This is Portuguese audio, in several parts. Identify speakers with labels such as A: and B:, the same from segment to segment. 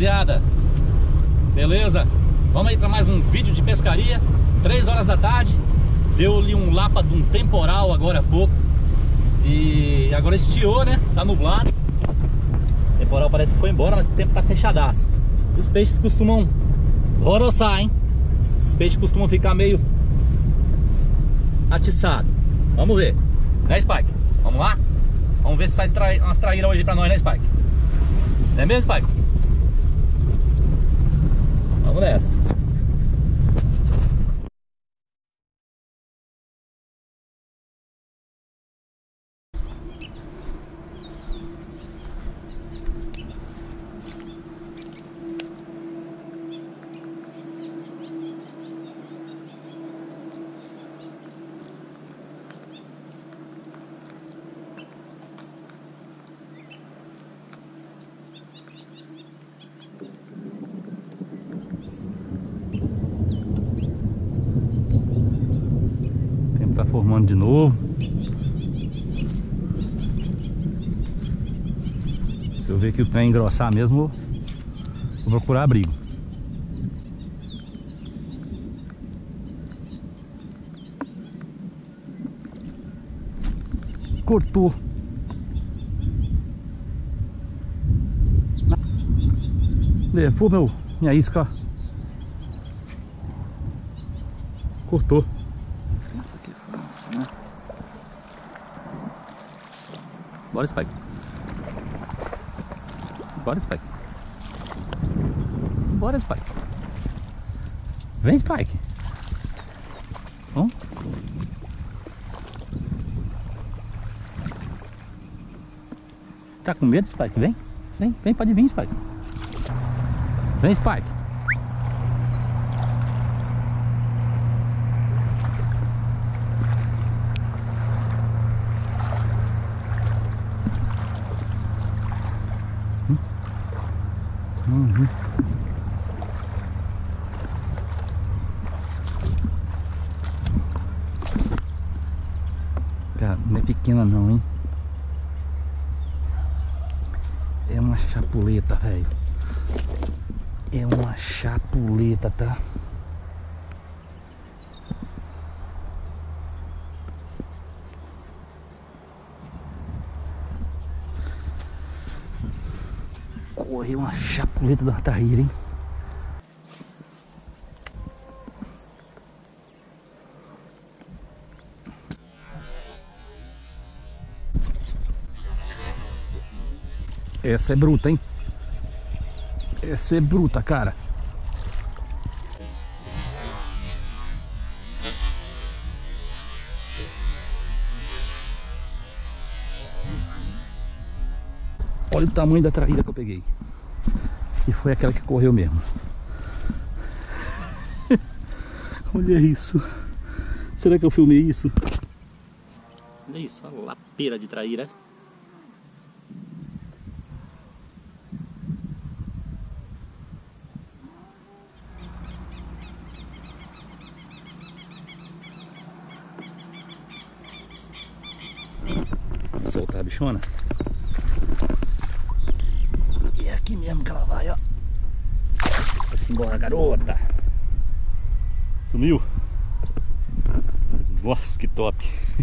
A: rapaziada? Beleza? Vamos aí para mais um vídeo de pescaria. 3 horas da tarde. Deu-lhe um lapa de um temporal agora há pouco. E agora estiou, né? Tá nublado. O temporal parece que foi embora, mas o tempo tá fechadaço. Os peixes costumam roroçar, hein? Os peixes costumam ficar meio atiçados. Vamos ver. Né, Spike? Vamos lá? Vamos ver se sai umas traíras hoje pra nós, né, Spike? Não é mesmo, Spike? Vamos nessa. Tá formando de novo. Se eu ver que o trem engrossar mesmo, vou procurar abrigo. Cortou. Levou minha isca, ó. Cortou. Bora, Spike. Bora, Spike. Bora, Spike. Vem, Spike. Vamos. Tá com medo, Spike? Vem. Vem, vem, pode vir, Spike. Vem, Spike. Cara, não é pequena não, hein? É uma chapuleta, velho. É uma chapuleta, tá? Correu uma chapuleta da traíra, hein? Essa é bruta, hein? Essa é bruta, cara. Olha o tamanho da traíra que eu peguei. E foi aquela que correu mesmo. Olha isso. Será que eu filmei isso? Olha isso, uma lapeira de traíra. Vou soltar a bichona. E é aqui mesmo que ela vai, ó. Vai-se embora, garota. Sumiu. Nossa, que top.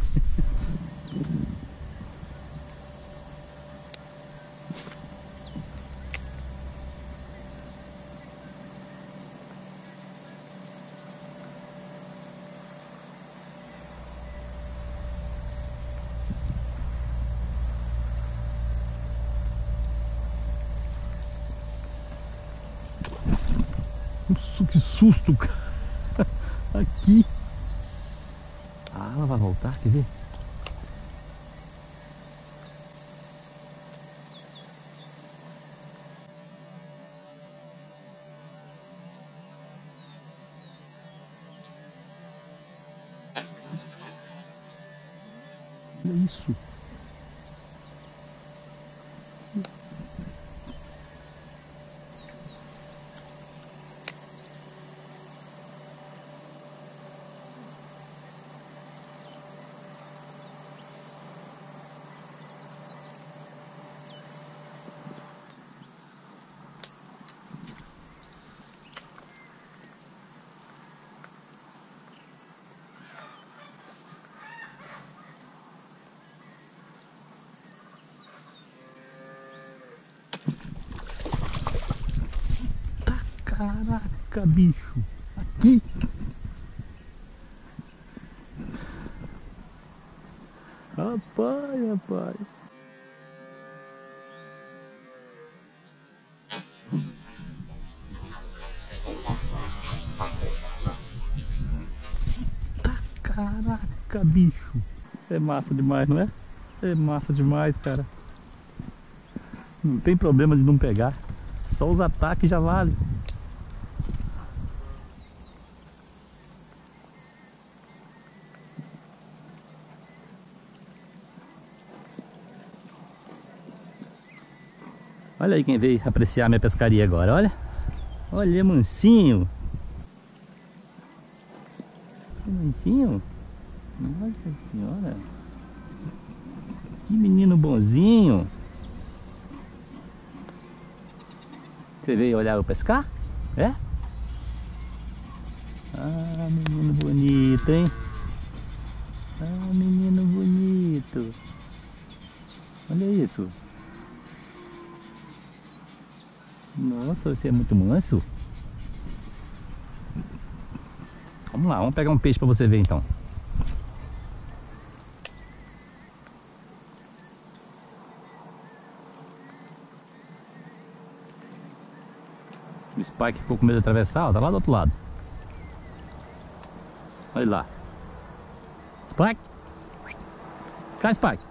A: Que susto, cara. Aqui. Ah, ela vai voltar, quer ver? Olha isso.
B: Caraca, bicho. Aqui. Rapaz. Caraca, bicho. É massa demais, não é? É massa demais, cara. Não tem problema de não pegar. Só os ataques já vale. Olha aí quem veio apreciar minha pescaria agora, olha. Olha, mansinho. Mansinho. Nossa senhora. Que menino bonzinho. Você veio olhar eu pescar? É? Ah, menino bonito, hein? Ah, menino bonito. Olha isso. Nossa, você é muito manso. Vamos lá, vamos pegar um peixe pra você ver então. O Spike ficou com medo de atravessar, ó, tá lá do outro lado. Olha lá. Spike! Cá, Spike!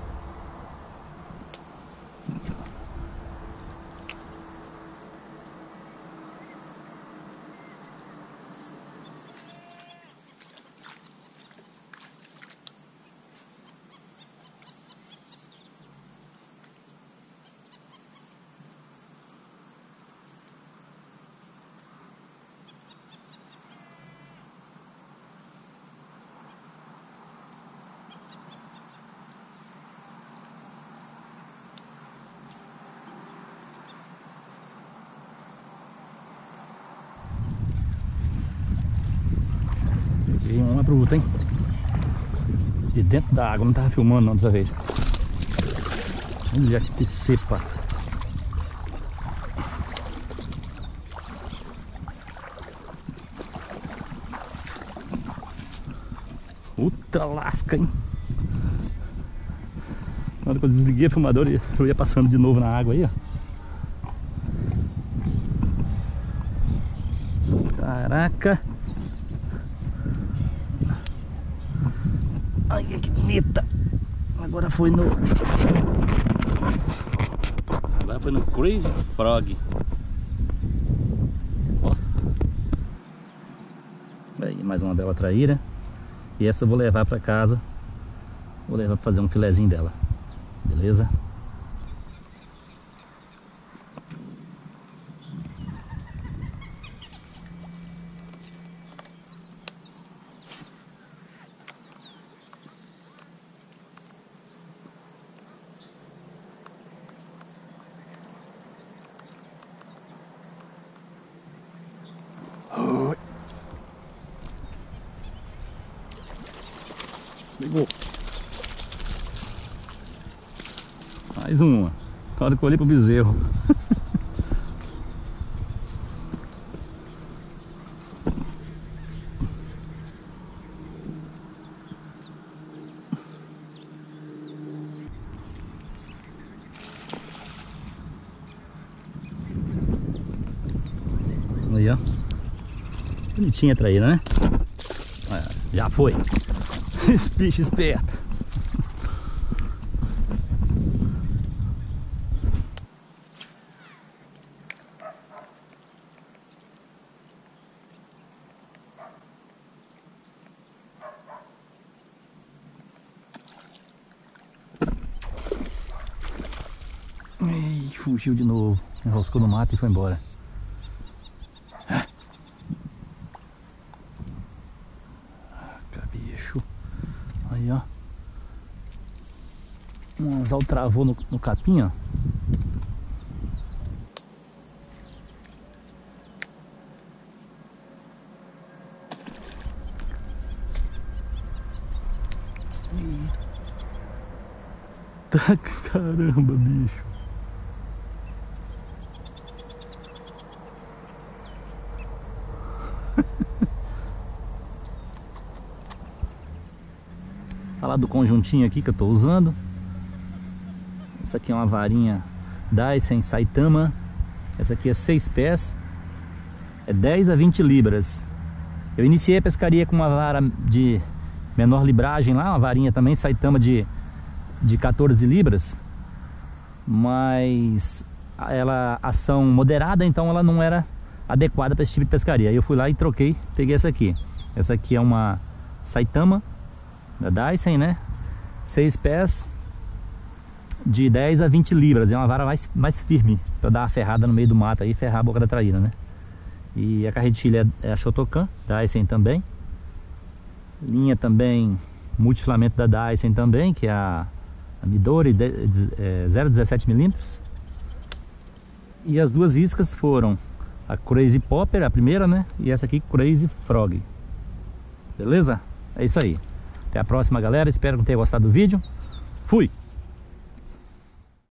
B: Peguei uma bruta, hein? De dentro da água, não tava filmando não dessa vez. Olha que cepa. Outra lasca, hein? Na hora que eu desliguei a filmadora, eu ia passando de novo na água aí, ó. Caraca! Olha que bonita! Agora foi no Crazy Frog. Ó. Aí, mais uma bela traíra. E essa eu vou levar pra casa. Vou levar pra fazer um filezinho dela. Beleza? Pegou. Mais uma. Na hora que eu olhei pro bezerro. Aí, ó. Bonitinha a traíra, né? Já foi. Esse bicho esperto. Ei, fugiu de novo. Enroscou no mato e foi embora. Bicho. Aí, ó. Um anzol travou no capim, ó. Eita, caramba, bicho. Falar do conjuntinho aqui que eu tô usando. Essa aqui é uma varinha Daisen Saitama. Essa aqui é 6 pés. É 10 a 20 libras. Eu iniciei a pescaria com uma vara de menor libragem lá, uma varinha também Saitama de 14 libras. Mas ela ação moderada, então ela não era adequada para esse tipo de pescaria. Aí eu fui lá e troquei, peguei essa aqui. Essa aqui é uma Saitama da Daisen, né? 6 pés de 10 a 20 libras. É uma vara mais firme para dar uma ferrada no meio do mato aí, ferrar a boca da traíra, né? E a carretilha é a Shotokan, Daisen também. Linha também multifilamento da Daisen também, que é a Midori 0,17 mm. E as duas iscas foram a Crazy Popper, a primeira, né? E essa aqui, Crazy Frog. Beleza? É isso aí. Até a próxima, galera. Espero que tenham gostado do vídeo. Fui!